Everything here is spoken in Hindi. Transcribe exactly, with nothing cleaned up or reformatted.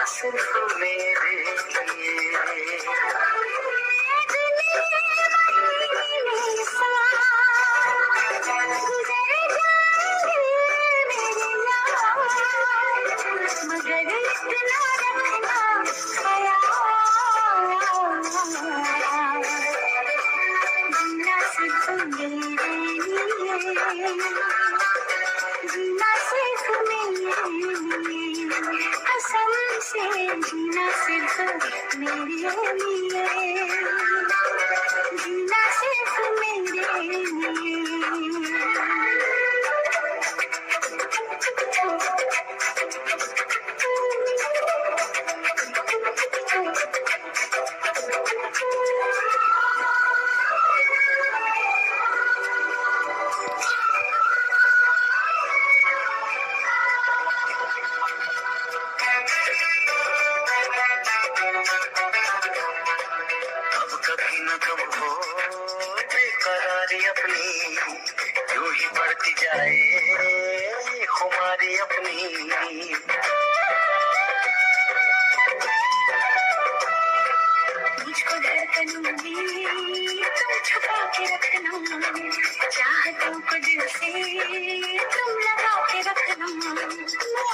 सिर्फ मेरे लिए। मगर इतना रखना जीना सिर्फ मेरे लिए, जीना सिर्फ मेरे लिए, कसम से जीना सिर्फ मेरे लिए, जीना सिर्फ मेरे लिए। कभी न कब हो बेकरारी अपनी, यूं ही बढ़ती जाए खुमारी अपनी। मुझको धड़कनों में तुम छुपा के रखना, चाहतों को दिल से तुम लगा के रखना।